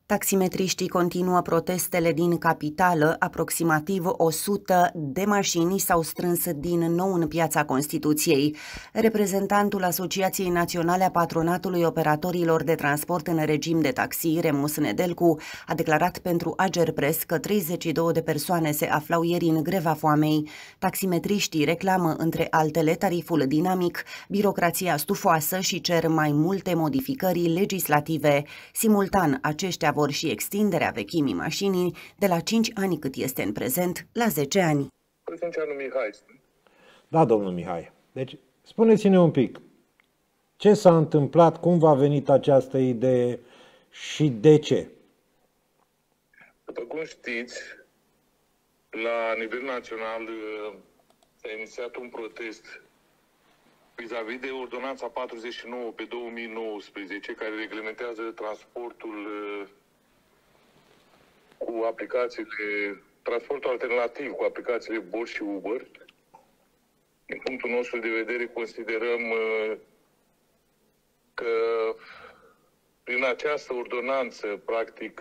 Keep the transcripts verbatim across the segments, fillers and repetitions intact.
Taximetriștii continuă protestele din capitală. Aproximativ o sută de mașini s-au strâns din nou în Piața Constituției. Reprezentantul Asociației Naționale a Patronatului Operatorilor de Transport în regim de taxi, Remus Nedelcu, a declarat pentru Agerpres că treizeci și două de persoane se aflau ieri în greva foamei. Taximetriștii reclamă, între altele, tariful dinamic, birocrația stufoasă și cer mai multe modificări legislative. Simultan, aceștia vor și extinderea vechimii mașinii de la cinci ani, cât este în prezent, la zece ani. Mihai. Da, domnul Mihai. Deci, spuneți-ne un pic, ce s-a întâmplat, cum v-a venit această idee și de ce? După cum știți, la nivel național s-a inițiat un protest vis-a-vis de ordonanța patruzeci și nouă pe două mii nouăsprezece, care reglementează transportul cu aplicațiile, transportul alternativ cu aplicațiile Bolt și Uber. Din punctul nostru de vedere, considerăm că prin această ordonanță, practic,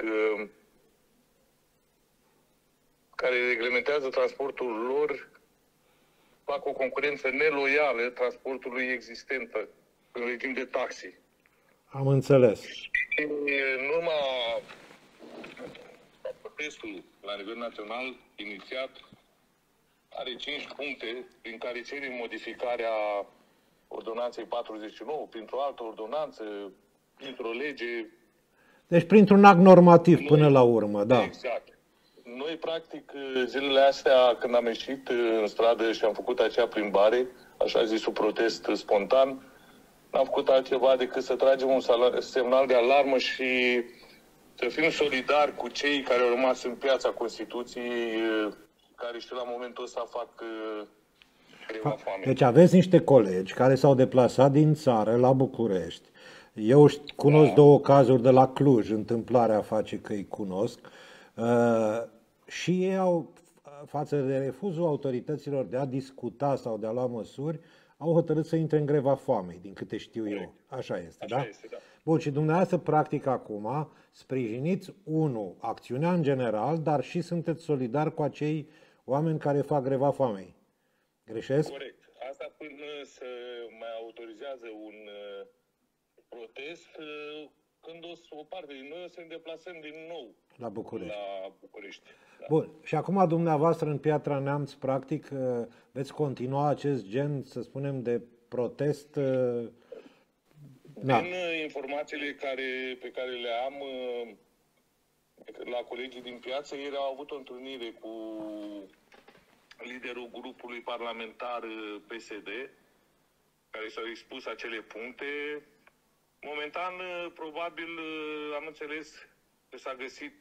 care reglementează transportul lor, fac o concurență neloială transportului existent în regim de taxi. Am înțeles. În urma protestului la nivel național inițiat, are cinci puncte prin care cere modificarea ordonanței patruzeci și nouă printr-o altă ordonanță, printr-o lege. Deci printr-un act normativ Noi, până la urmă, da. Exact. Noi, practic, zilele astea, când am ieșit în stradă și am făcut acea plimbare, așa zisul protest spontan, n-am făcut altceva decât să tragem un semnal de alarmă și să fim solidari cu cei care au rămas în Piața Constituției, care și la momentul ăsta fac greva foamei. Deci aveți niște colegi care s-au deplasat din țară la București. Eu cunosc da. două cazuri de la Cluj, întâmplarea face că îi cunosc. Uh, și ei au, față de refuzul autorităților de a discuta sau de a lua măsuri, au hotărât să intre în greva foamei, din câte știu eu. Așa este, Așa da? Este, da? Bun, și dumneavoastră, practic, acum, sprijiniți, unu, acțiunea în general, dar și sunteți solidari cu acei oameni care fac greva foamei. Greșesc? Corect. Asta până să mai autorizează un uh, protest, uh, când o, o parte din noi o să ne deplasăm din nou la București. La București. Da. Bun. Și acum dumneavoastră în Piatra Neamț, practic, veți continua acest gen, să spunem, de protest? Da. Din informațiile care, pe care le am la colegii din piață, ieri au avut o întâlnire cu liderul grupului parlamentar P S D, care s-au expus acele puncte. Momentan, probabil, am înțeles că s-a găsit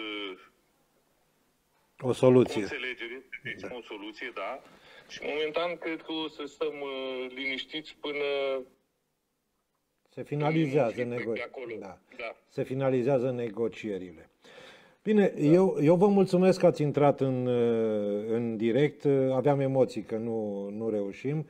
o soluție. O înțelegere, deci da. o soluție, da. Și momentan cred că o să stăm liniștiți până se finalizează negocierile. Da. Da. Se finalizează negocierile. Bine, da. eu, eu vă mulțumesc că ați intrat în, în direct. Aveam emoții că nu, nu reușim.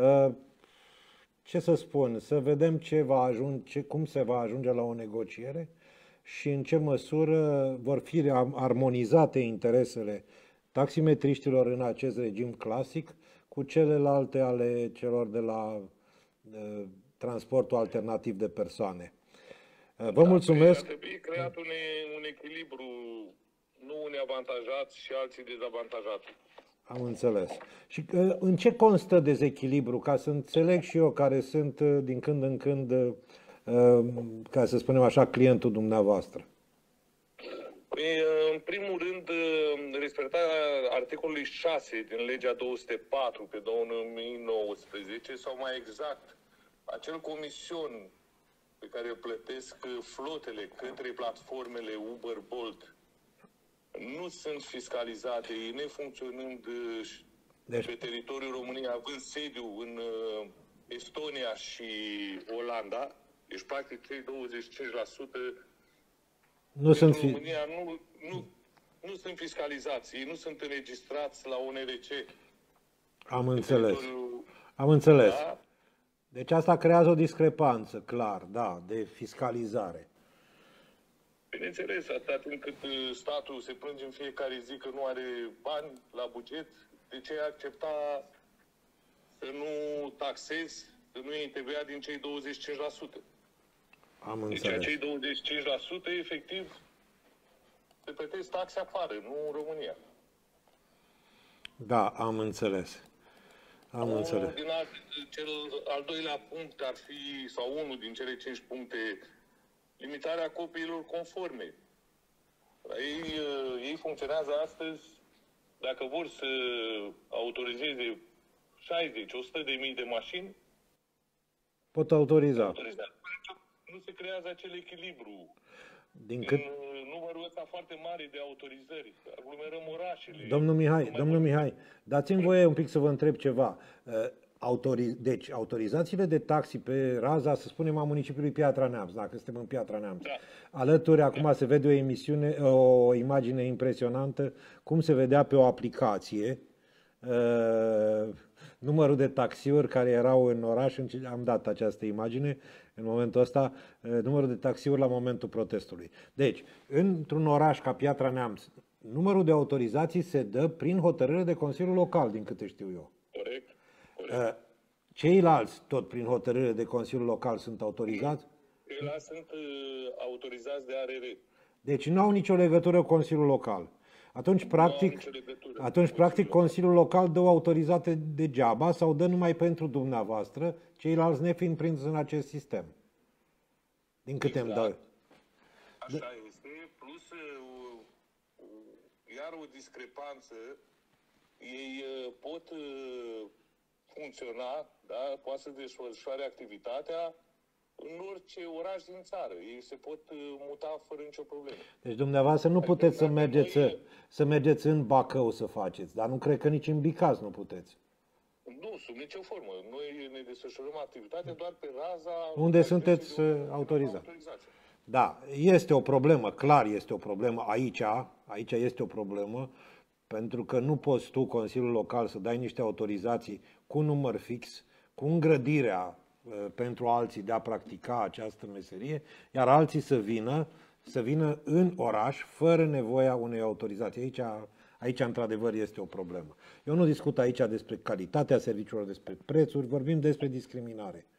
Ce să spun, să vedem ce va ajunge, cum se va ajunge la o negociere și în ce măsură vor fi armonizate interesele taximetriștilor în acest regim clasic cu celelalte ale celor de la uh, transportul alternativ de persoane. Uh, vă da, mulțumesc. Ar trebui creat un, un echilibru, nu unii avantajați și alții dezavantajați. Am înțeles. Și uh, în ce constă dezechilibru? Ca să înțeleg și eu, care sunt uh, din când în când, uh, ca să spunem așa, clientul dumneavoastră. Păi, în primul rând, respectarea articolului șase din legea două sute patru pe două mii nouăsprezece, sau mai exact, acel comision pe care îl plătesc flotele către platformele Uber, Bolt, nu sunt fiscalizate, nefuncționând deci... pe teritoriul României, având sediu în Estonia și Olanda. Deci, practic, cei douăzeci și cinci la sută nu sunt fi... România nu, nu, nu sunt fiscalizați, ei nu sunt înregistrați la O N R C. Am înțeles. Am înțeles. Da? Deci asta creează o discrepanță, clar, da, de fiscalizare. Bineînțeles, atâta timp cât statul se plânge în fiecare zi că nu are bani la buget, de ce ai accepta să nu taxezi, să nu iei T V A din cei douăzeci și cinci la sută? Am deci înțeles. acei douăzeci și cinci la sută, efectiv, se plătesc taxe afară, nu în România. Da, am înțeles. Am unul înțeles. Din alt, cel al doilea punct ar fi, sau unul din cele cinci puncte, limitarea copiilor conforme. Ei, ei funcționează astăzi, dacă vor să autorizeze șaizeci, o sută de mii de mașini, pot autoriza. autoriza. Nu se creează acel echilibru. Din cât... În numărul ăsta foarte mare de autorizări, aglomerăm orașele. Domnul Mihai, domnul Mihai, dați-mi voie un pic să vă întreb ceva. Autoriz... Deci, autorizațiile de taxi pe raza, să spunem, a municipiului Piatra Neamț, dacă suntem în Piatra Neamț. Da. Alături, acum da. se vede o emisiune, o imagine impresionantă, cum se vedea pe o aplicație, uh, numărul de taxiuri care erau în oraș, am dat această imagine, în momentul ăsta, uh, numărul de taxiuri la momentul protestului. Deci, într-un oraș ca Piatra Neamț, numărul de autorizații se dă prin hotărâre de Consiliul Local, din câte știu eu. Corect. Corect. Ceilalți, tot prin hotărâre de Consiliul Local, sunt autorizați? Ceilalți sunt uh, autorizați de A R R. Deci nu au nicio legătură cu Consiliul Local. Atunci, practic, atunci, practic Consiliul Local dă autorizație degeaba sau dă numai pentru dumneavoastră, ceilalți nefiind prinși în acest sistem. Din câte exact. îmi dau. Așa este. Plus, iar o discrepanță, ei pot funcționa, da? Poate să desfășoare activitatea în orice oraș din țară. Ei se pot muta fără nicio problemă. Deci dumneavoastră nu adică puteți să mergeți, noi... să mergeți în Bacău să faceți, dar nu cred că nici în Bicaz nu puteți. Nu, sub nicio formă. Noi ne desfășurăm activitatea doar pe raza... Unde sunteți autorizați. Da, este o problemă, clar este o problemă aici, aici este o problemă, pentru că nu poți tu, Consiliul Local, să dai niște autorizații cu număr fix, cu îngrădirea pentru alții de a practica această meserie, iar alții să vină, să vină în oraș fără nevoia unei autorizații. Aici, aici, într-adevăr, este o problemă. Eu nu discut aici despre calitatea serviciilor, despre prețuri, vorbim despre discriminare.